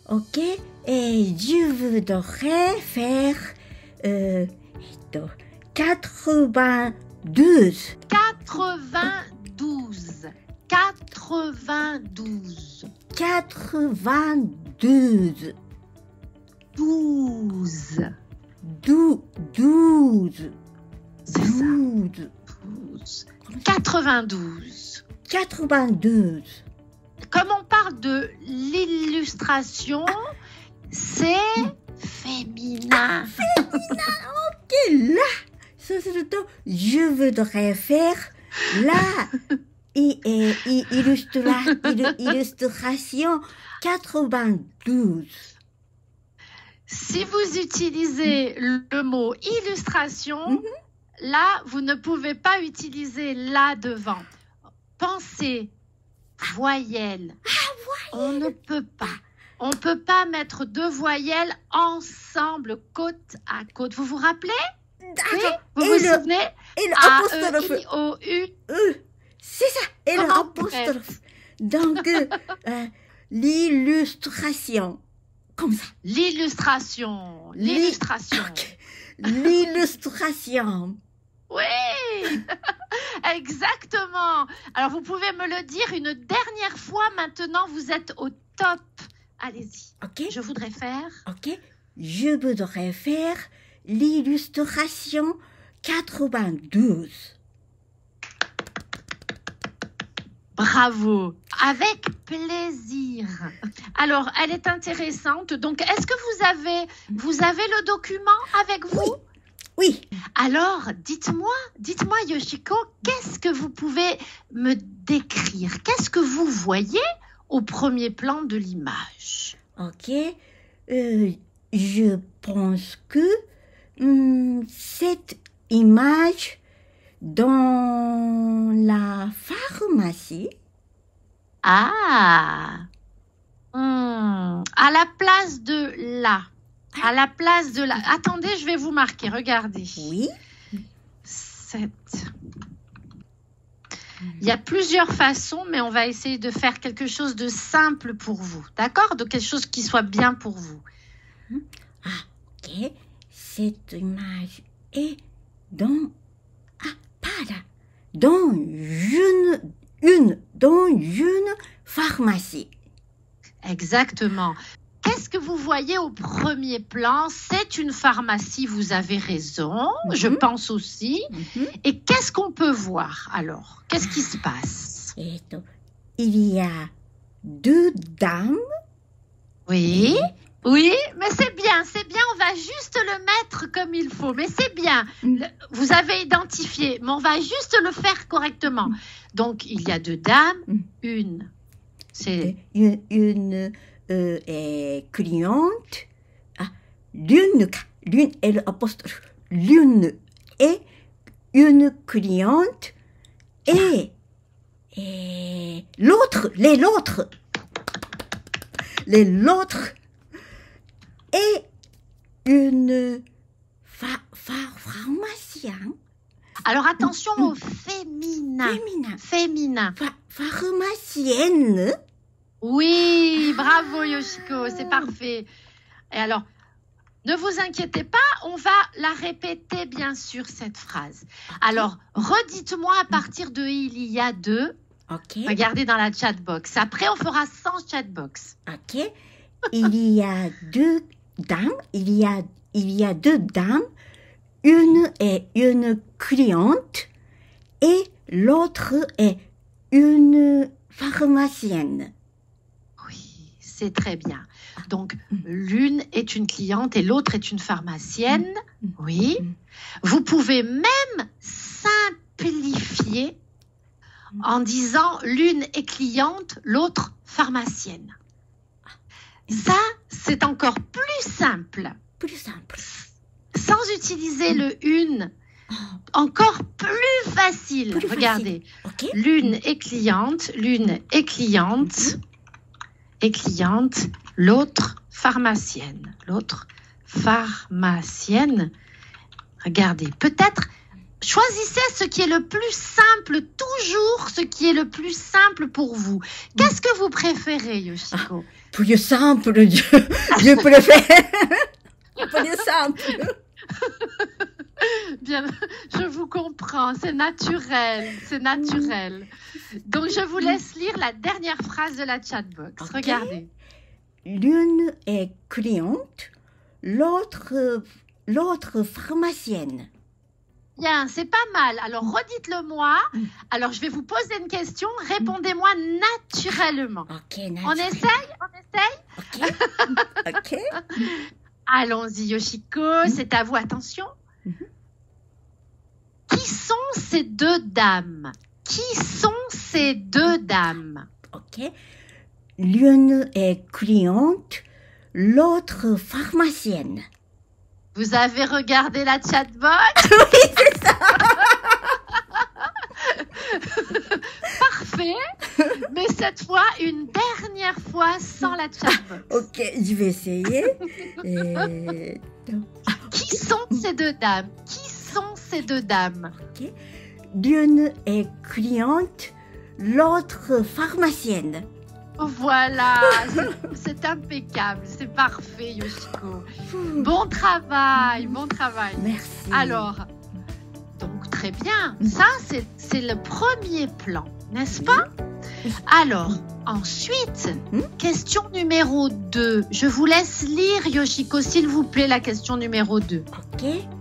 Ok. Et je voudrais faire 92. 92. 92. 92. 12. 12. C'est ça. 12. 12. 92. 92. Comme on parle de l'illustration, c'est féminin. Et là, je voudrais faire la illustration 92. Si vous utilisez le mot illustration, là, vous ne pouvez pas utiliser là devant. Pensez, voyelles. On ne peut pas. On ne peut pas mettre deux voyelles ensemble, côte à côte. Vous vous rappelez? Oui, vous vous souvenez? Et l'apostrophe. A-E-I-O-U. C'est ça. Et l'apostrophe. Donc, l'illustration. Comme ça. L'illustration. L'illustration. Okay. L'illustration. Oui, exactement. Alors, vous pouvez me le dire une dernière fois. Maintenant, vous êtes au top. Allez-y. Ok. Je voudrais faire. Ok. Je voudrais faire l'illustration 92. Bravo. Avec plaisir. Alors, elle est intéressante. Donc, est-ce que vous avez le document avec vous? Oui. Alors, dites-moi Yoshiko, qu'est-ce que vous pouvez me décrire? Qu'est-ce que vous voyez au premier plan de l'image? Ok. Je pense que cette image dans la pharmacie. Ah. À la place de là. À la place de là. Attendez, je vais vous marquer. Regardez. Oui. 7. Il y a plusieurs façons, mais on va essayer de faire quelque chose de simple pour vous. D'accord? De quelque chose qui soit bien pour vous. Ah, ok. Cette image est dans... Ah, pas là. Dans une pharmacie. Exactement. Qu'est-ce que vous voyez au premier plan? C'est une pharmacie, vous avez raison, je pense aussi. Et qu'est-ce qu'on peut voir alors? Qu'est-ce qui se passe? Il y a deux dames. Oui, oui, mais c'est bien, on va juste le mettre comme il faut, mais c'est bien. Vous avez identifié, mais on va juste le faire correctement. Donc, il y a deux dames, une, c'est... Une cliente, l'une est l'apostrophe, l'une est une cliente et l'autre est une pharmacien. Alors attention au féminin. Féminin. Pharmacienne. Oui, bravo Yoshiko, c'est parfait. Et alors, ne vous inquiétez pas, on va la répéter bien sûr cette phrase. Alors, redites-moi à partir de il y a deux. Ok. Regardez dans la chatbox. Après, on fera sans chatbox. Ok. Il y a deux dames. Il y a deux dames. Une est une cliente et l'autre est une pharmacienne. Oui, c'est très bien. Donc, l'une est une cliente et l'autre est une pharmacienne. Oui. Vous pouvez même simplifier en disant l'une est cliente, l'autre pharmacienne. Ça, c'est encore plus simple. Plus simple. Sans utiliser le une, encore plus facile. Regardez. Okay. L'une est cliente, l'autre pharmacienne. Regardez, peut-être choisissez ce qui est le plus simple, toujours ce qui est le plus simple pour vous. Qu'est-ce que vous préférez, Yoshiko? Plus simple, je préfère. Plus simple. Bien, je vous comprends, c'est naturel, c'est naturel. Donc, je vous laisse lire la dernière phrase de la chatbox. Ok. Regardez. L'une est cliente, l'autre pharmacienne. Bien, c'est pas mal. Alors, redites-le moi. Alors, je vais vous poser une question. Répondez-moi naturellement. Ok, On essaye? On essaye? Ok. Ok. Allons-y, Yoshiko, c'est à vous, attention. Qui sont ces deux dames? Qui sont ces deux dames? Ok. L'une est cliente, l'autre pharmacienne. Vous avez regardé la chatbox? Oui, c'est ça. Parfait. Mais cette fois, une dernière fois sans la chatbox. Ok, je vais essayer. Et... Qui sont ces deux dames? Qui sont ces deux dames? Ok. L'une est cliente, l'autre pharmacienne. Voilà, c'est impeccable, c'est parfait, Yoshiko. Bon travail, bon travail. Merci. Alors, donc très bien, ça c'est le premier plan, n'est-ce pas? Alors, ensuite, question numéro 2. Je vous laisse lire, Yoshiko, s'il vous plaît, la question numéro 2. Ok.